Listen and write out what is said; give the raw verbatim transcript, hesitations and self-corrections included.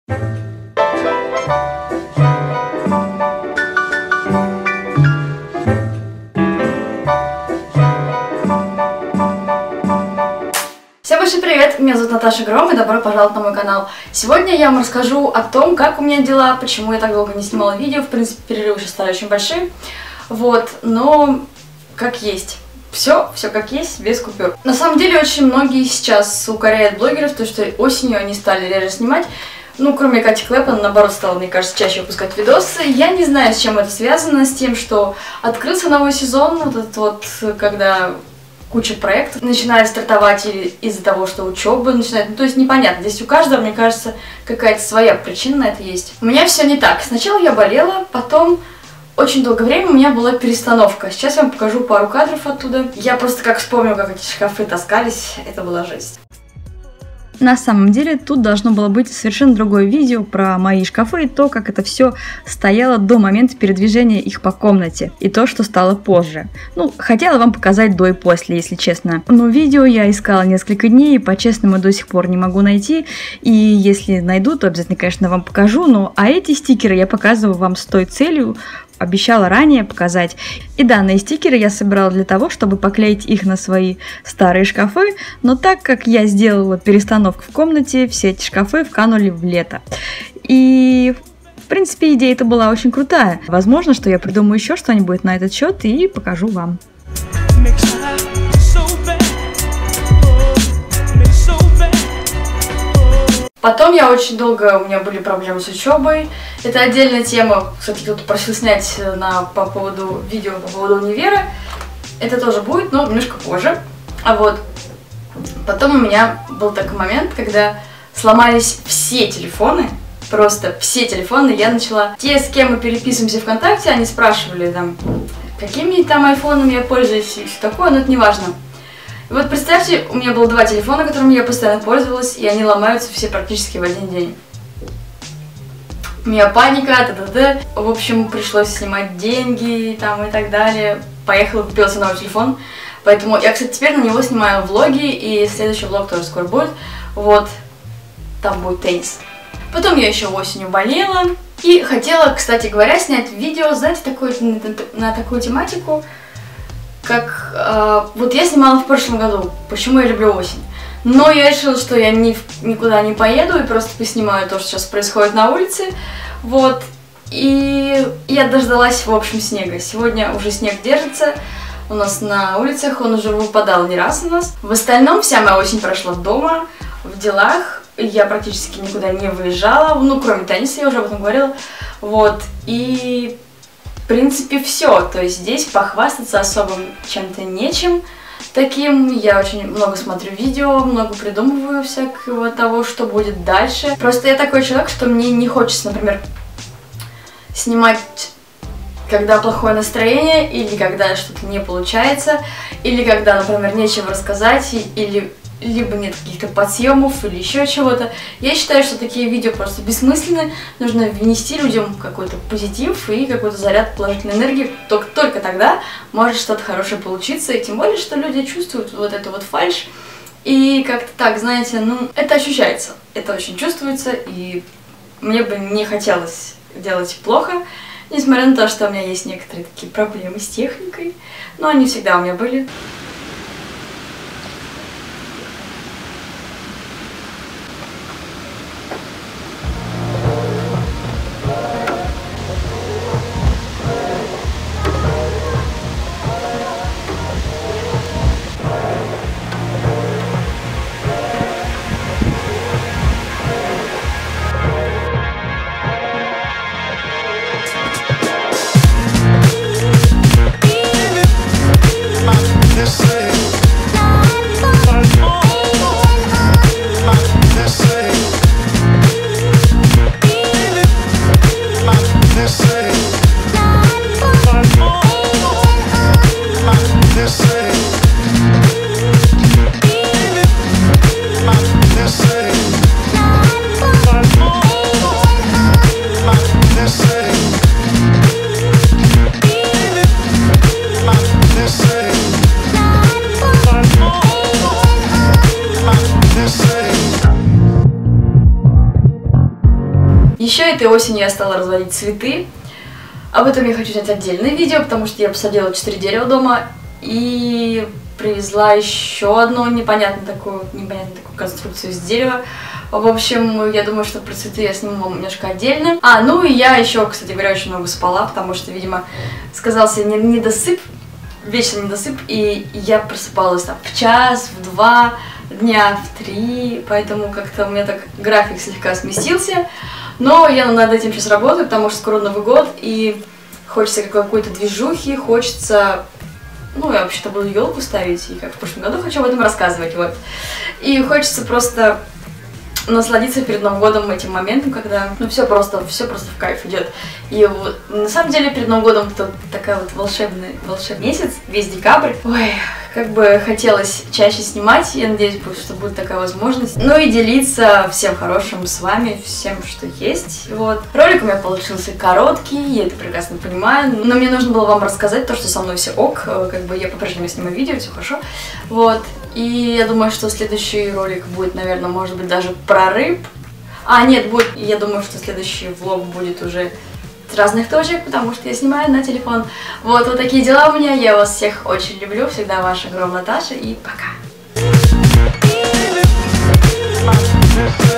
Всем большой привет, меня зовут Наташа Гром и добро пожаловать на мой канал. Сегодня я вам расскажу о том, как у меня дела, почему я так долго не снимала видео, в принципе перерывы сейчас стали очень большие, вот, но как есть. Все, все как есть, без купюр. На самом деле очень многие сейчас укоряют блогеров, то что осенью они стали реже снимать. Ну, кроме Кати Клэппен, наоборот, стала, мне кажется, чаще выпускать видосы. Я не знаю, с чем это связано, с тем, что открылся новый сезон, вот этот вот, когда куча проектов начинает стартовать из-за того, что учеба начинает, ну, то есть непонятно. Здесь у каждого, мне кажется, какая-то своя причина на это есть. У меня все не так. Сначала я болела, потом очень долгое время у меня была перестановка. Сейчас я вам покажу пару кадров оттуда. Я просто как вспомню, как эти шкафы таскались, это была жесть. На самом деле тут должно было быть совершенно другое видео про мои шкафы и то, как это все стояло до момента передвижения их по комнате, и то, что стало позже. Ну, хотела вам показать до и после, если честно. Но видео я искала несколько дней, и по-честному до сих пор не могу найти, и если найду, то обязательно, конечно, вам покажу, но а эти стикеры я показываю вам с той целью, обещала ранее показать. И данные стикеры я собирала для того, чтобы поклеить их на свои старые шкафы, но так как я сделала перестановку в комнате, все эти шкафы вканули в лето. И в принципе идея эта была очень крутая. Возможно, что я придумаю еще что-нибудь на этот счет и покажу вам. Потом я очень долго, у меня были проблемы с учебой. Это отдельная тема. Кстати, кто-то просил снять на, по поводу видео по поводу универа. Это тоже будет, но немножко позже. А вот потом у меня был такой момент, когда сломались все телефоны. Просто все телефоны. Я начала... Те, с кем мы переписываемся ВКонтакте, они спрашивали, там, какими там айфонами я пользуюсь и все такое, но это не важно. И вот представьте, у меня было два телефона, которыми я постоянно пользовалась, и они ломаются все практически в один день. У меня паника, т.д. В общем, пришлось снимать деньги там и так далее. Поехала, купила себе новый телефон. Поэтому я, кстати, теперь на него снимаю влоги, и следующий влог тоже скоро будет. Вот, там будет теннис. Потом я еще осенью болела. И хотела, кстати говоря, снять видео, знаете, такое, на, на такую тематику. Как, э, вот я снимала в прошлом году, почему я люблю осень. Но я решила, что я ни, никуда не поеду и просто поснимаю то, что сейчас происходит на улице. Вот, и я дождалась, в общем, снега. Сегодня уже снег держится у нас на улицах, он уже выпадал не раз у нас. В остальном вся моя осень прошла дома, в делах. Я практически никуда не выезжала, ну, кроме тенниса, я уже об этом говорила. Вот, и... В принципе, все. То есть здесь похвастаться особо чем-то нечем таким. Я очень много смотрю видео, много придумываю всякого того, что будет дальше. Просто я такой человек, что мне не хочется, например, снимать, когда плохое настроение, или когда что-то не получается, или когда, например, нечего рассказать, или... либо нет каких-то подсъемов или еще чего-то. Я считаю, что такие видео просто бессмысленны. Нужно внести людям какой-то позитив и какой-то заряд положительной энергии. Только, только тогда может что-то хорошее получиться. И тем более, что люди чувствуют вот эту вот фальшь. И как-то так, знаете, ну, это ощущается. Это очень чувствуется. И мне бы не хотелось делать плохо. Несмотря на то, что у меня есть некоторые такие проблемы с техникой. Но они всегда у меня были. This Еще этой осенью я стала разводить цветы. Об этом я хочу снять отдельное видео, потому что я посадила четыре дерева дома и привезла еще одну непонятную такую, непонятную такую конструкцию из дерева. В общем, я думаю, что про цветы я сниму вам немножко отдельно. А, ну и я еще, кстати говоря, очень много спала, потому что, видимо, сказался недосып, вечный недосып, и я просыпалась там в час, в два дня, в три, поэтому как-то у меня так график слегка сместился. Но я над этим сейчас работаю, потому что скоро Новый год, и хочется какой-то движухи, хочется... Ну, я вообще-то буду елку ставить, и как в прошлом году хочу об этом рассказывать, вот. И хочется просто насладиться перед Новым годом этим моментом, когда, ну, все просто, все просто в кайф идет. И вот, на самом деле, перед Новым годом тут такая вот волшебный, волшебный месяц, весь декабрь. Ой, как бы хотелось чаще снимать, я надеюсь, что будет такая возможность. Ну и делиться всем хорошим с вами, всем, что есть. Вот. Ролик у меня получился короткий, я это прекрасно понимаю, но мне нужно было вам рассказать то, что со мной все ок, как бы я по-прежнему снимаю видео, все хорошо. Вот. И я думаю, что следующий ролик будет, наверное, может быть, даже про рыб. А, нет, будет, я думаю, что следующий влог будет уже с разных точек, потому что я снимаю на телефон. Вот, вот такие дела у меня. Я вас всех очень люблю. Всегда ваша Гром Наташа. И пока.